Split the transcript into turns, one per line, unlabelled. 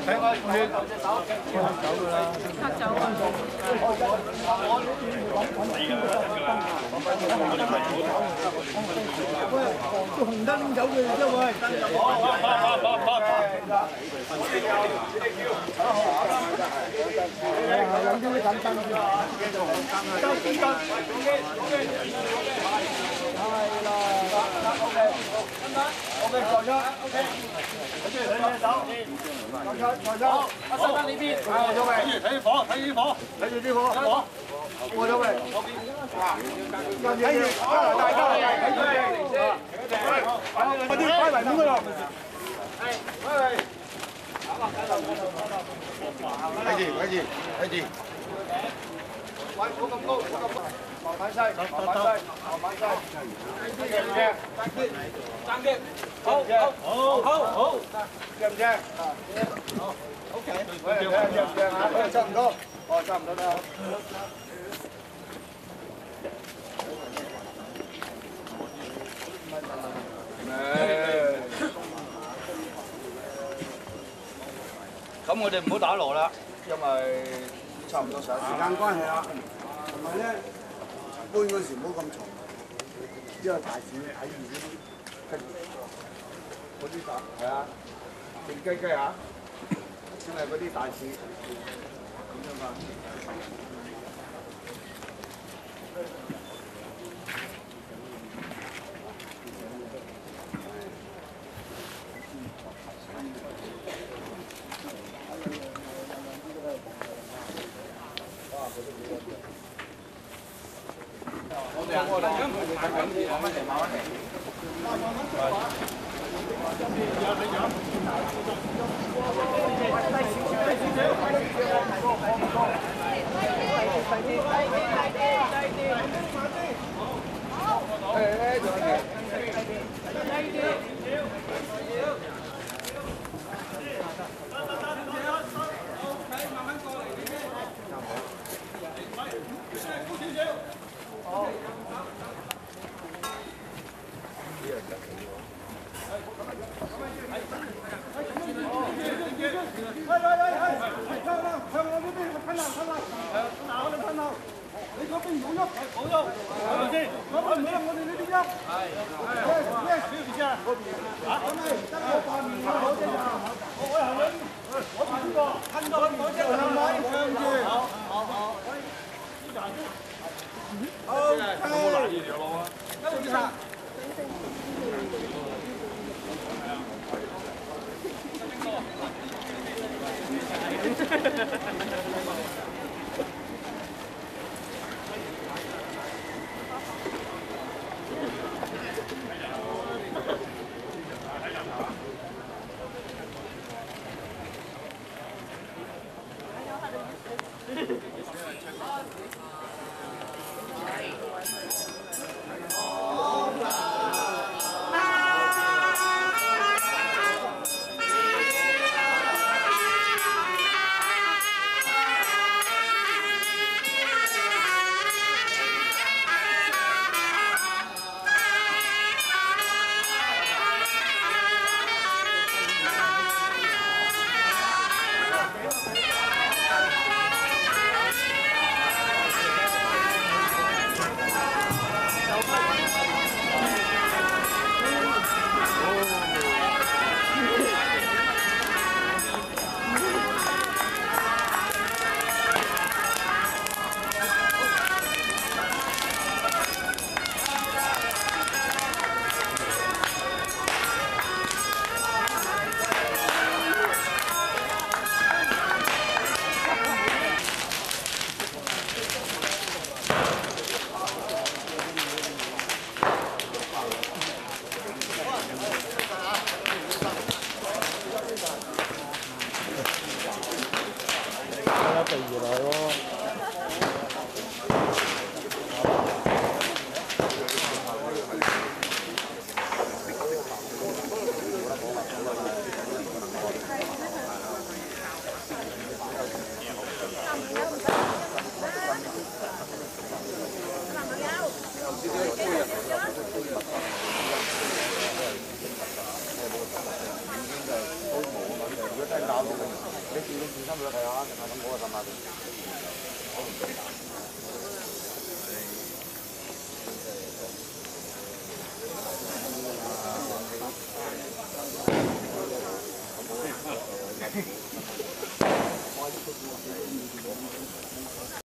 睇我血，黑酒噶啦，
黑酒啊！
個紅燈拎走佢啫喂，飲啲簡單啲，交先得。係啦 ，OK， 坐咗 ，OK， 跟住睇隻手，坐咗，阿生喺呢邊，過咗未？睇住火，睇住火，睇住啲火，過咗未？跟住，大家睇住嚟，快啲擺埋面嗰度，係，喂，睇住，喂，唔好咁高，慢慢細，慢慢細，正唔正？爭啲，好，正唔正？好 ，OK， 喂，正唔正啊？差唔多，哦，差唔多啦。咁我哋唔好打鑼啦，因為差唔多時間關係啦。同埋咧，搬嗰時唔好咁嘈，因為大市睇住嗰啲係啊，靜雞雞啊，因為嗰啲大市咁樣嘛。
太大了。
你自己差唔多睇下，定係咁我咁啊？